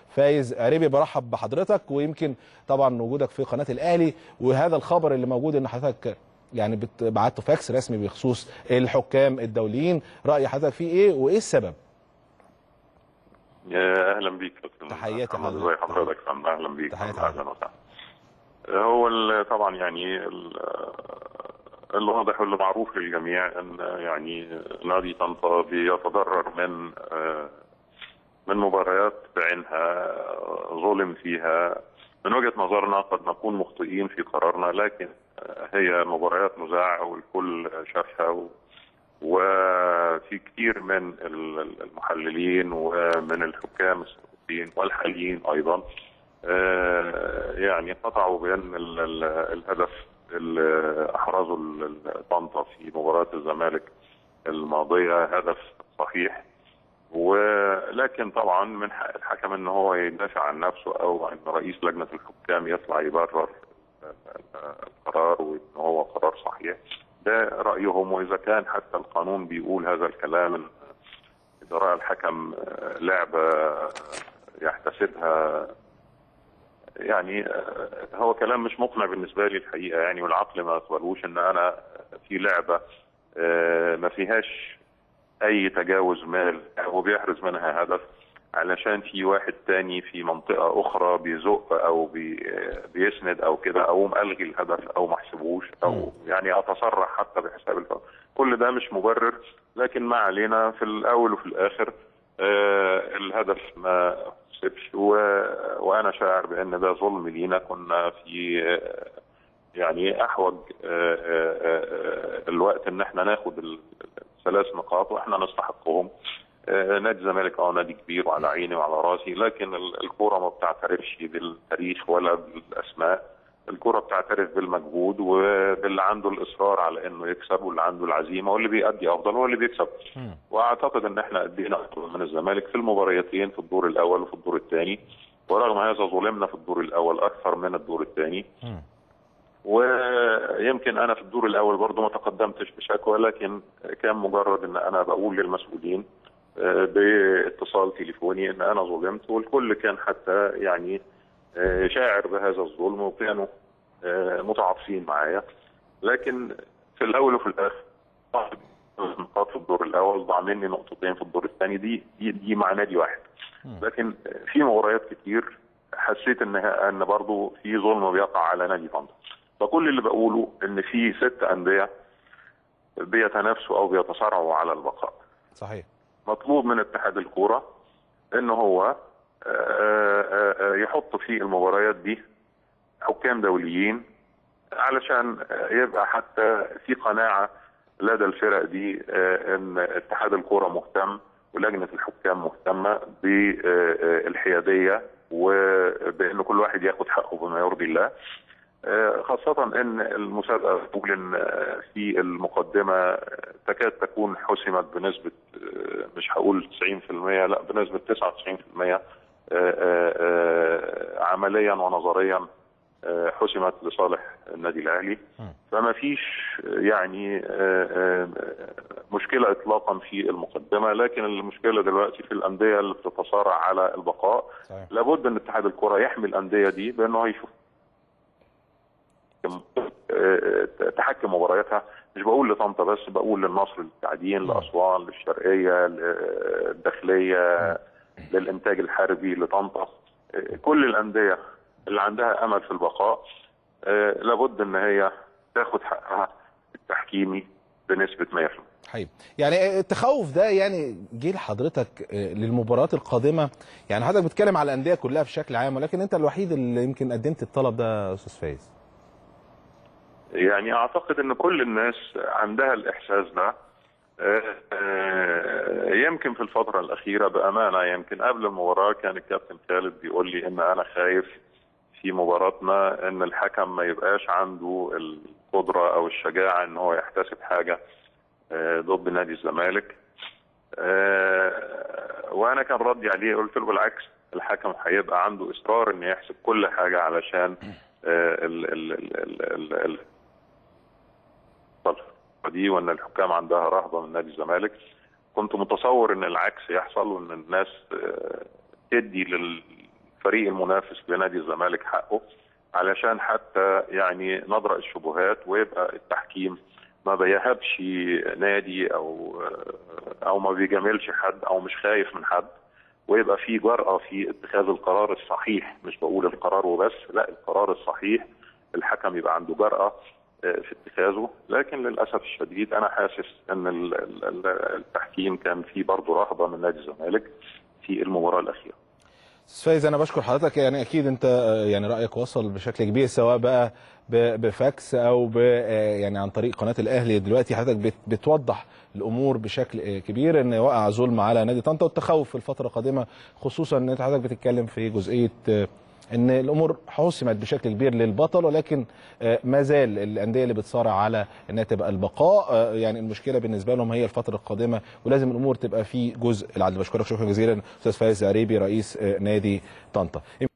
فايز عريبي، برحب بحضرتك، ويمكن طبعا وجودك في قناه الاهلي وهذا الخبر اللي موجود ان حضرتك يعني بعته فاكس رسمي بخصوص الحكام الدوليين، راي حضرتك فيه ايه وايه السبب؟ اهلا بيك. تحياتي محمد، ازي حضرتك؟ اهلا بيك. اهلا وسهلا. هو طبعا يعني الواضح واللي معروف للجميع ان يعني نادي طنطا بيتضرر من مباريات بعينها ظلم فيها. من وجهة نظرنا قد نكون مخطئين في قرارنا، لكن هي مباريات مذاعة والكل شافها، وفي كثير من المحللين ومن الحكام السابقين والحاليين ايضا يعني قطعوا بان الهدف اللي احرزه طنطا في مباراه الزمالك الماضيه هدف صحيح، ولكن طبعا من حق الحكم ان هو يدافع عن نفسه، او ان رئيس لجنه الحكام يطلع يبرر القرار وان هو قرار صحيح. ده رايهم، واذا كان حتى القانون بيقول هذا الكلام ان اذا راى الحكم لعبه يحتسبها، يعني هو كلام مش مقنع بالنسبه لي الحقيقه، يعني والعقل ما يقبلوش ان انا في لعبه ما فيهاش اي تجاوز مال وبيحرز منها هدف علشان في واحد تاني في منطقه اخرى بيزق او بيسند او كده، او ملغي الهدف او ما حسبوش، او يعني اتصرح حتى بحساب الفرق. كل ده مش مبرر، لكن ما علينا، في الاول وفي الاخر الهدف ما حسبش، وانا شاعر بان ده ظلم لينا. كنا في يعني احوج الوقت ان احنا ناخد الثلاث نقاط واحنا نستحقهم. نادي الزمالك نادي كبير وعلى عيني وعلى راسي، لكن الكوره ما بتعترفش بالتاريخ ولا بالاسماء. الكوره بتعترف بالمجهود وباللي عنده الاصرار على انه يكسب، واللي عنده العزيمه واللي بيأدي افضل هو اللي بيكسب. واعتقد ان احنا ادينا افضل من الزمالك في المباريتين، في الدور الاول وفي الدور الثاني، ورغم هذا ظلمنا في الدور الاول اكثر من الدور الثاني. ويمكن انا في الدور الاول برضه ما تقدمتش بشكوى، لكن كان مجرد ان انا بقول للمسؤولين باتصال تليفوني ان انا ظلمت، والكل كان حتى يعني شاعر بهذا الظلم وكانوا متعاطفين معايا. لكن في الاول وفي الاخر نقاط في الدور الاول ضاع مني نقطتين في الدور الثاني، دي مع نادي واحد. لكن في مباريات كتير حسيت ان برضه في ظلم بيقع على نادي طنطا. فكل اللي بقوله ان في 6 انديه بيتنافسوا او بيتصارعوا على البقاء. صحيح. مطلوب من اتحاد الكوره ان هو يحط في المباريات دي حكام دوليين علشان يبقى حتى في قناعه لدى الفرق دي ان اتحاد الكوره مهتم ولجنه الحكام مهتمه بالحياديه وبان كل واحد ياخد حقه بما يرضي الله. خاصة ان المسابقة تقول ان في المقدمة تكاد تكون حسمت بنسبة مش هقول 90%، لا بنسبة 99% عمليا ونظريا حسمت لصالح النادي الاهلي. فما فيش يعني مشكلة اطلاقا في المقدمة، لكن المشكلة دلوقتي في الاندية اللي بتتصارع على البقاء. لابد ان اتحاد الكرة يحمي الاندية دي بانه يشوف تحكم مبارياتها. مش بقول لطنطا بس، بقول للنصر للتعدين، لاسوان، للشرقيه، للداخليه، للانتاج الحربي، لطنطا. كل الانديه اللي عندها امل في البقاء لابد ان هي تاخد حقها التحكيمي بنسبه 100%. حقيقي. يعني التخوف ده يعني جه لحضرتك للمباريات القادمه، يعني حضرتك بتتكلم على الانديه كلها بشكل عام، ولكن انت الوحيد اللي يمكن قدمت الطلب ده يا استاذ فايز. يعني اعتقد ان كل الناس عندها الاحساس ده. يمكن في الفتره الاخيره بامانه، يمكن قبل المباراه كان الكابتن خالد بيقول لي ان انا خايف في مباراتنا ان الحكم ما يبقاش عنده القدره او الشجاعه ان هو يحتسب حاجه ضد نادي الزمالك. وانا كان ردي عليه قلت له بالعكس، الحكم هيبقى عنده اصرار ان يحسب كل حاجه علشان دي، وان الحكام عندها رهبه من نادي الزمالك. كنت متصور ان العكس يحصل، وان الناس تدي الفريق المنافس لنادي الزمالك حقه، علشان حتى يعني نضرأ الشبهات ويبقى التحكيم ما بيهبش نادي او ما بيجاملش حد او مش خايف من حد، ويبقى في جرأة في اتخاذ القرار الصحيح. مش بقول القرار وبس، لا، القرار الصحيح الحكم يبقى عنده جرأة في اتخاذه. لكن للأسف الشديد أنا حاسس أن التحكيم كان فيه برضه رهبة من نادي الزمالك في المباراة الأخيرة. استاذ فايز، انا بشكر حضرتك. يعني اكيد انت يعني رايك وصل بشكل كبير، سواء بقى بفاكس او يعني عن طريق قناه الاهلي. دلوقتي حضرتك بتوضح الامور بشكل كبير، ان وقع ظلم على نادي طنطا والتخوف في الفتره القادمه، خصوصا ان حضرتك بتتكلم في جزئيه ان الامور حسمت بشكل كبير للبطل، ولكن ما زال الانديه اللي بتصارع على انها تبقى البقاء، يعني المشكله بالنسبه لهم هي الفتره القادمه، ولازم الامور تبقى في جزء العدل. بشكرك شكرا جزيلا استاذ فايز عريبي رئيس نادي طنطا.